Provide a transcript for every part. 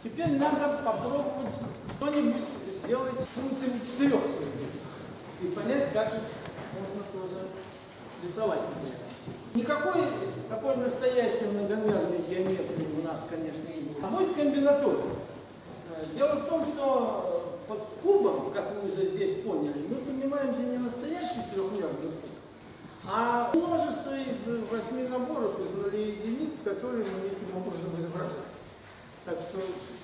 Теперь надо попробовать что-нибудь сделать с функциями 4. И понять, как их можно тоже рисовать. Никакой такой настоящей многомерной геометрии у нас, конечно, не будет. А будет комбинаторика. Дело в том, что под кубом, как вы уже здесь поняли, мы понимаем же не настоящий трехмерный куб, а множество из 8 наборов из нулей и единиц, которые мы этим образом изображаем. Так что...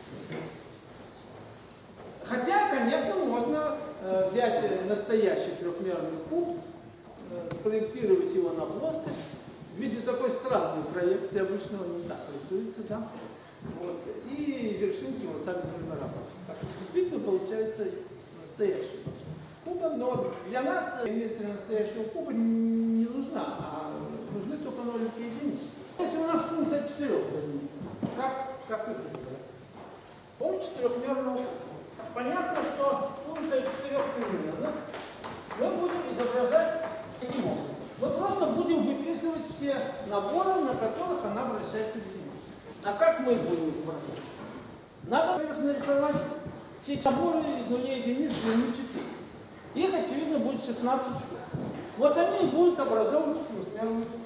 Хотя, конечно, можно взять настоящий трехмерный куб, спроектировать его на плоскость. В виде такой странной проекции, обычного не так рисуется, да? Вот. И вершинки вот так нумеровать. Так что действительно получается настоящий куб. Но для нас геометрия настоящего куба не нужна, а нужны только нолики и единички. Если у нас функция 4, как их изображать? Помните четырехмерного куба? Понятно, что функция 4-примерных мы будем изображать таким образом. Мы просто будем выписывать все наборы, на которых она обращается в единицу. А как мы их будем изображать? Надо, во-первых, нарисовать все наборы из нулей и единиц длины 4. Их, очевидно, будет 16 штук. Вот они и будут образованы четырехмерным кубом.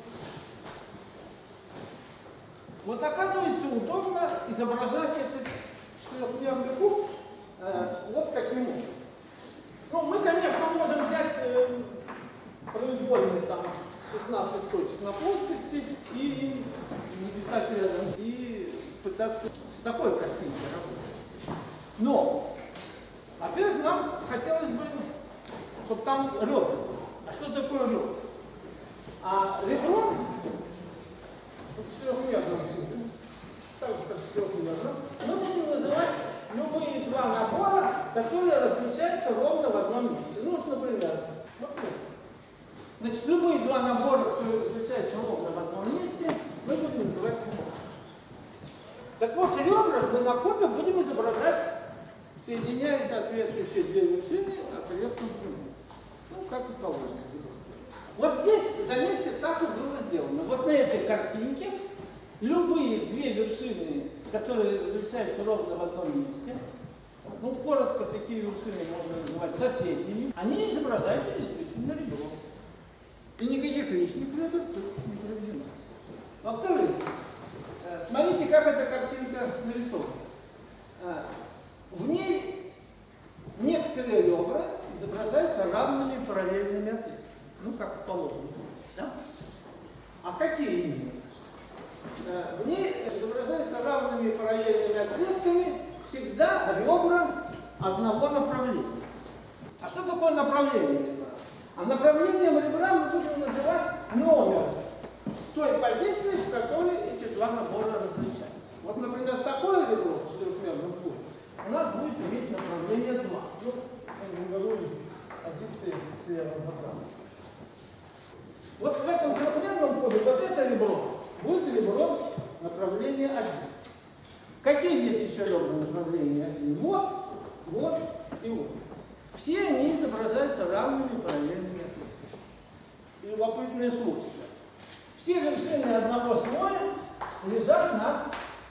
Вот оказывается удобно изображать этот четырехмерный куб вот таким образом. Ну, мы, конечно, можем взять произвольные там 16 точек на плоскости и не писать рядом, и пытаться с такой картинкой работать. Но, во-первых, нам хотелось бы, чтобы там ребра было. А что такое ребра? А ребро, четырехмерным, так же как четырехмерным, мы будем называть любые два набора, которые различаются ровно в одном месте. Ну, вот, например, значит, любые два набора, которые различаются ровно в одном месте, мы будем называть ребра. Так вот, ребра мы на кубе будем изображать, соединяя соответствующие две вершины отрезком прямой. Ну, как и положено. Вот здесь, заметьте, так и было сделано. Вот на этой картинке любые две вершины, которые различаются ровно в одном месте, ну, коротко, такие вершины можно называть соседними, они изображаются действительно ребром. И никаких лишних ребер тут не проведено. Во-вторых, смотрите, как эта картинка нарисована. В ней некоторые ребра изображаются равными параллельными отрезками. Ну, как положено. Да? А какие именно? В ней изображаются равными параллельными отрезками всегда ребра одного направления. А что такое направление ребра? А направлением ребра мы будем называть номер той позиции, в которой эти два набора различаются. Вот, например, такое ребро в четырехмерном кубе у нас будет иметь направление 2. Ну, я говорю, позиции слева направо. Вот в этом трехмерном кубе вот это ребро будет ребро направления 1. Какие есть еще ребра направления 1? Вот, вот и вот. Все они изображаются равными параллельными отрезками. И любопытное свойство. Все вершины одного слоя лежат на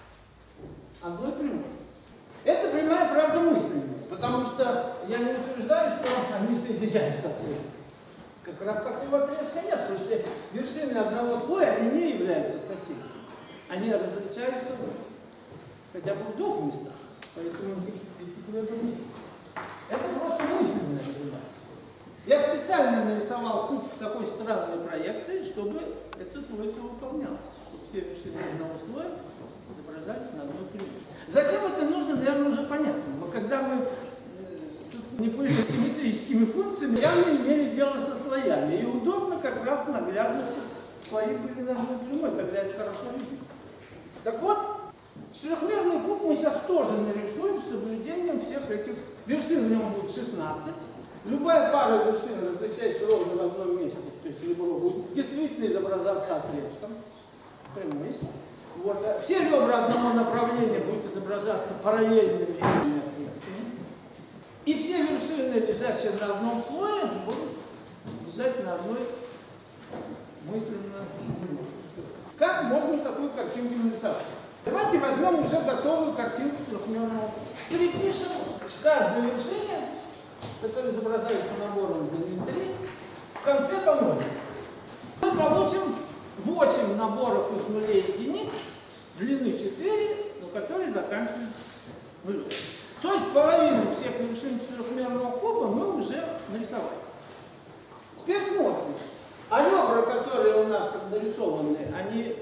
одной прямой. Эта прямая, правда, мысленная, потому что я не утверждаю, что они соединяются отрезками. Как раз такого отрезка нет, потому что вершины одного слоя они не являются соседями. Они различаются хотя бы в двух местах, поэтому никаких ребер нет. Это просто мысленная прямая. Я специально нарисовал куб в такой странной проекции, чтобы это свойство выполнялось, чтобы все вершины одного слоя изображались на одной прямой. Зачем это нужно, наверное, уже понятно. Но когда мы не пользуемся симметрическими функциями, явно имели дело со слоями. И удобно как раз наглядно, чтобы слои были на одной прямой, тогда это хорошо видно. Так вот, четырехмерный куб мы сейчас тоже нарисуем с соблюдением всех этих вершин. В нем будет 16. Любая пара вершин, различающаяся ровно в одном месте, то есть ребро будет действительно изображаться отрезком прямой. Вот. Все ребра одного направления будут изображаться параллельными отрезками. И все вершины, лежащие на одном слое, будут лежать на одной мысленно. Как можно такую картинку нарисовать? Давайте возьмем уже готовую картинку трехмерного запишем каждую вершину, которая изображается набором длины 3, в конце по нулю. Мы получим 8 наборов из нулей единиц длины 4, но которые заканчиваются нулем. То есть половину всех вершин четырехмерного куба мы уже нарисовали. Теперь смотрим. А ребра, которые у нас нарисованы, они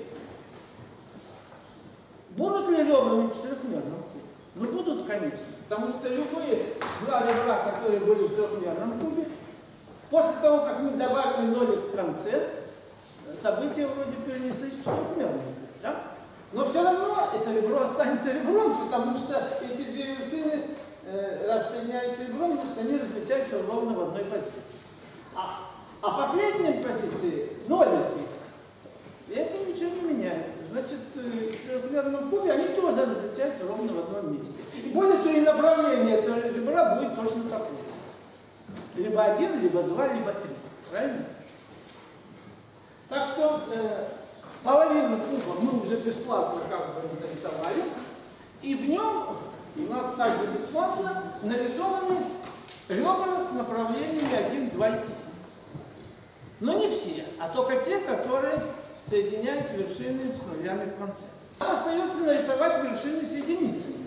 будут ли ребрами четырехмерного куба? Ну будут, конечно. Потому что любые два ребра, которые были в трехмерном кубе, после того, как мы добавили нолик в конце, события вроде перенеслись в четырехмерный куб. Да? Но все равно это ребро останется ребром, потому что эти две вершины рассоединяются ребром, потому что они различаются ровно в одной позиции. А последней позиции нолики, это ничего не меняет. Значит, в четырехмерном кубе они тоже различаются ровно в одном месте. И более того, и направление этого ребра будет точно такое. Либо 1, либо 2, либо 3. Правильно? Так что половину куба мы уже бесплатно как бы нарисовали. И в нем у нас также бесплатно нарисованы ребра с направлениями 1, 2 и 3. Но не все, а только те, которые соединяют вершины с нулями в конце. Нам остается нарисовать вершины с единицами.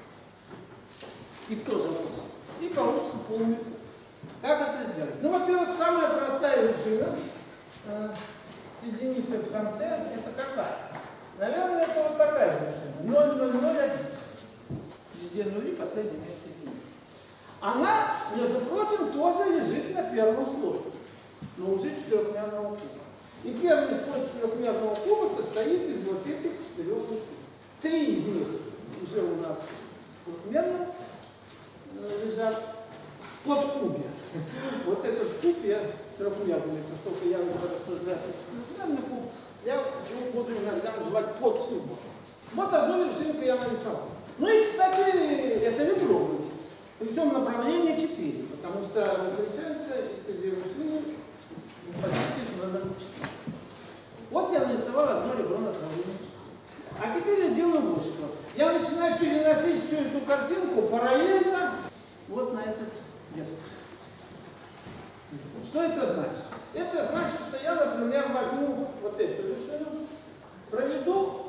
Их тоже можно. И получится полный куб. Как это сделать? Ну, во-первых, самая простая вершина с единицей в конце, это какая? Наверное, это вот такая вершина. 0, 0, 0, 1. Везде нули, последнее место единицы. Она, между прочим, тоже лежит на первом слое. Но уже четырехмерного куба. И первый слой четырехмерного куба состоит из вот этих 4 кубов. 3 из них уже у нас двухмерно лежат под кубе. Вот этот куб я трехмерный, поскольку я хорошо знаю четырехмерный куб, я его буду иногда называть под кубом. Вот одну вершинку я нарисовал. Ну и, кстати, это ребро будет. Причем направление 4, потому что различаются эти две вершины в позиции номер 4. Вот я нарисовал одно ребро направления 4. А теперь я делаю вот что. Я начинаю переносить всю эту картинку параллельно вот на этот вектор. Что это значит? Это значит, что я, например, возьму вот эту вершину, проведу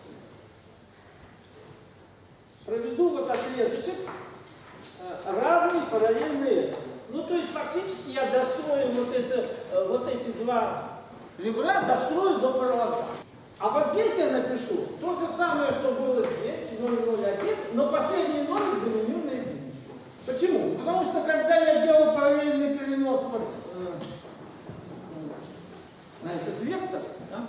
вот отрезочек, равный параллельно этому. Ну, то есть, фактически я дострою вот эти два ребра, дострою до параллелограмма. А вот здесь я напишу то же самое, что было здесь, 0,01, но последний нолик заменю на единичку. Почему? Потому что, когда я делал параллельный перенос вот, на этот вектор, да,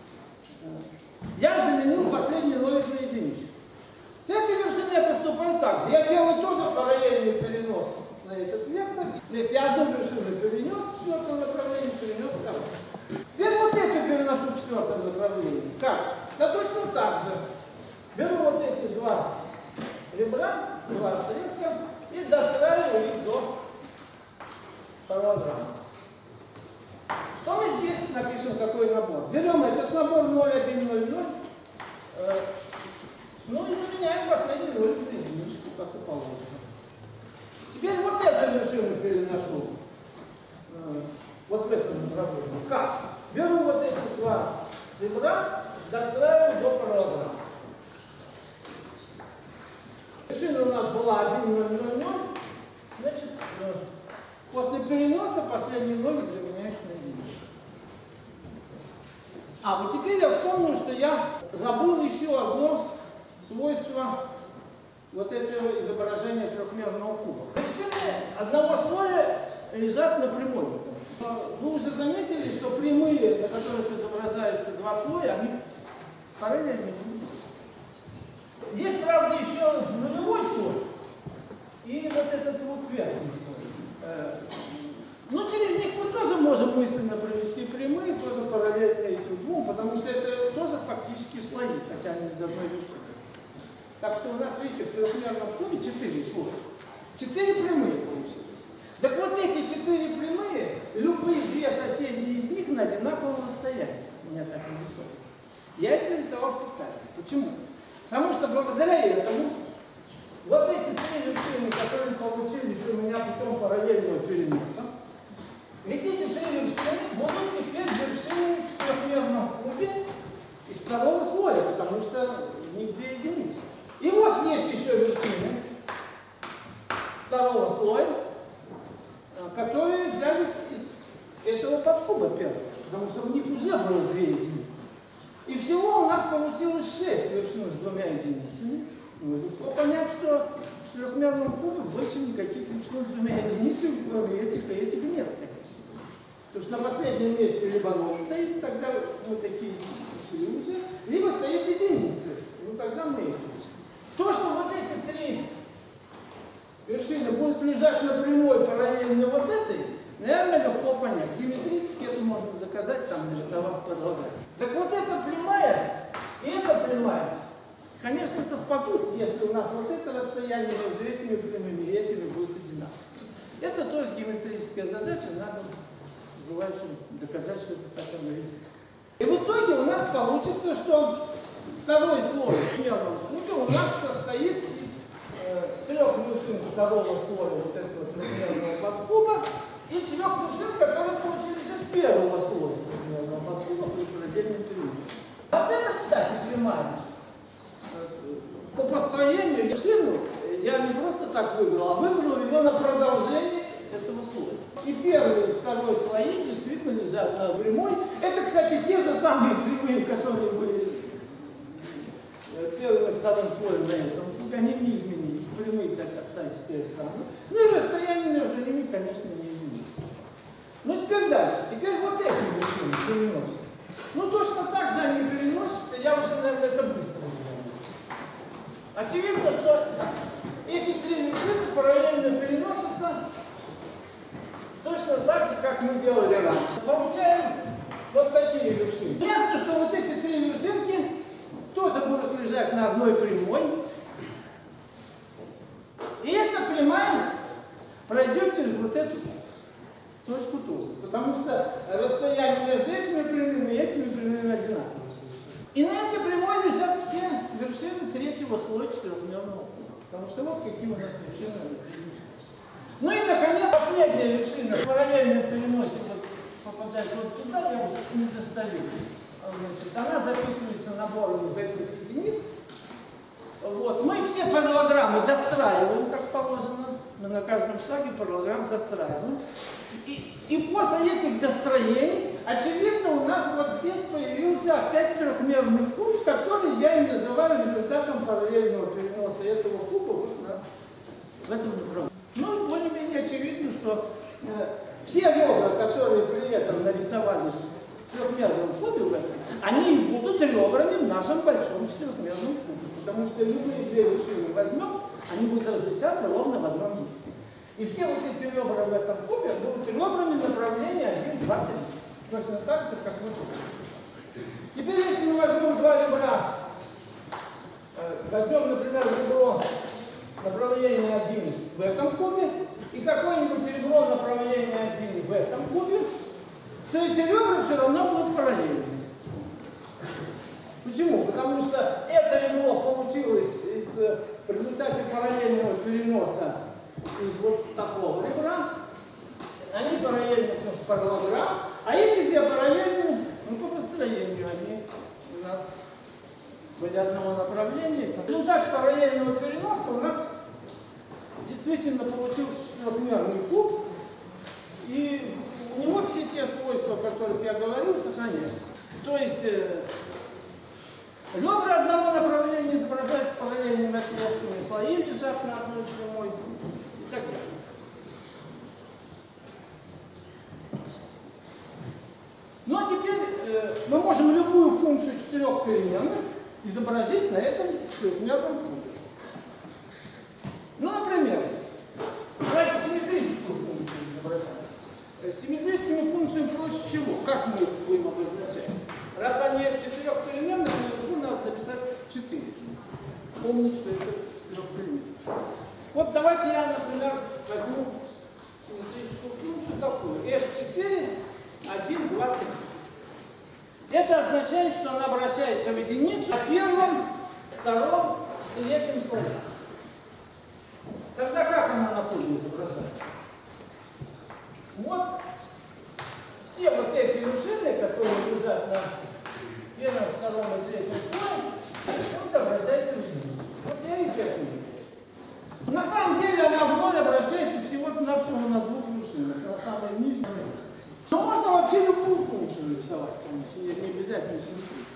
я заменил последний нолик на единичку. С этой вершиной я поступаю так же. Я делаю тоже параллельный перенос на этот вектор. Если я одну вершину перенес в четвертом направлении, перенес вторую. Теперь вот эту переношу в четвертом направлении. Как? Да точно так же. Беру вот эти два ребра, два отрезка и достраиваю их до параллелограмма. Что мы здесь напишем, какой набор? Берем этот набор 0, 1, 0, 0. Ну и заменяем последний нолик на единичку, как и положено. Теперь вот эту вершину переношу вот в этом направлении. Как? Беру вот эти два ребра, достраиваю до параллелограмма. Вершина у нас была 1, 0, 0, 0. Значит, после переноса последний нолик заменяется на единичку. А вот теперь я вспомнил, что я забыл еще одно свойство вот этого изображения трехмерного куба. Вершины одного слоя лежат на прямой. Вы уже заметили, что прямые, на которых изображаются два слоя, они параллельны. Есть, правда, еще нулевой слой и вот этот вот верхний слой. Но через них мы тоже можем мысленно провести прямые, тоже параллельно этим двум, потому что это тоже фактически слои, хотя они из одной вершины. Так что у нас, видите, в трехмерном кубе 4 слоя. 4 прямые получилось. Так вот эти 4 прямые, любые две соседние из них на одинаковом расстоянии. У меня так и рисовано. Я это рисовал специально. Почему? Потому что благодаря этому вот эти 3 вершины второго слоя, которые взялись из этого подкуба первого, потому что у них уже было 2 единицы. И всего у нас получилось 6 вершин с 2 единицами. Ну, легко понять, что в трехмерном кубе больше никаких вершин с 2 единицами, кроме этих и этих нет. Потому что на последнем месте либо 0 стоит, тогда вот такие уже, либо стоит единицы, ну тогда мы их учим. То, что вот эти 3 вершины будут лежать на прямой параллельно вот этой, наверное, легко понять. Геометрически это можно доказать, там нарисовав подробно. Так вот эта прямая и эта прямая, конечно, совпадут, если у нас вот это расстояние между этими прямыми и этими будет одинаково. Это тоже геометрическая задача, надо доказать, что это так оно и есть. И в итоге у нас получится, что второй слой в первом кубе у нас состоит из 3 вершин второго слоя вот этого трехмерного подкуба и 3 вершин, которые получились из первого слоя трехмерного подкуба при параллельном периоде. Вот это, кстати, прямая. По построению вершину я не просто так выбрал, а выбрал ее на продолжение этого слоя. И первый и второй слои действительно лежат на прямой. Это, кстати, те же самые прямые, которые были первым и вторым слоем на этом. Они не изменились. Прямые так остались те же самые. Ну и расстояние между ними, конечно, не изменилось. Ну теперь дальше. Теперь вот эти вершины переносят. Ну точно так же они переносятся. Я уже, наверное, это быстро сделаю. Очевидно, что эти 3 вершины параллельно переносятся точно так же, как мы делали раньше. Получаем вот такие вершины. Ясно, что вот эти 3 вершинки тоже будут лежать на одной прямой. И эта прямая пройдет через вот эту точку тоже. Потому что расстояние между этими прямыми и этими прямыми одинаково. И на этой прямой лежат все вершины 3-го слоя четырехмерного куба. Потому что вот какие у нас вершины. Ну и, наконец, последняя вершина параллельно переносит, попадает вот туда, я уже не достаю. Значит, она записывается набором из этих единиц. Вот. Мы все параллограммы достраиваем, как положено. Мы на каждом шаге параллограмм достраиваем. И после этих достроений, очевидно, у нас вот здесь появился опять трехмерный куб, который я и называю результатом параллельного переноса этого куба вот в этом направлении. Ну, более-менее очевидно, что все ребра, которые при этом нарисовались в трехмерном кубе, они будут ребрами в нашем большом четырехмерном кубе. Потому что любые 2 вершины возьмем, они будут различаться ровно в одном месте. И все вот эти ребра в этом кубе будут ребрами направления 1, 2, 3. Точно так же, как мы тут. Теперь, если мы возьмем 2 ребра, возьмем, например, ребро направление 1 в этом кубе и какое-нибудь ребро направление 1 в этом кубе, то эти ребра все равно будут параллельными. Почему? Потому что это ребро получилось в результате параллельного переноса из вот такого ребра. Они параллельны с параллограмм, а эти 2 параллельны, ну, по построению они у нас были одного направления. В результате параллельного переноса у нас действительно получился четырехмерный куб, и у него все те свойства, о которых я говорил, сохраняются. То есть ребра одного направления изображаются параллельными отрезками, слои лежат на одной прямой и так далее. Ну а теперь мы можем любую функцию 4 переменных изобразить на этом трехмерном кубе. Ну, например, давайте симметрическую функцию изображать. Симметрическими функциями проще всего. Как мы их будем обозначать? Раз они 4 переменных, наверху надо написать 4. Помнить, что это 4 переменных. Вот давайте я, например, возьму симметрическую функцию такую. S4, 1, 2, 3. Это означает, что она обращается в единицу в первом, втором, третьем слоях. Тогда как она на кубе изображается? Вот все вот эти вершины, которые лежат на первом, втором и третьем слое, он обращается в единицу. Вот я их это. функцию, на самой нижней. Но можно вообще любую функцию нарисовать, конечно, не обязательно симметрию.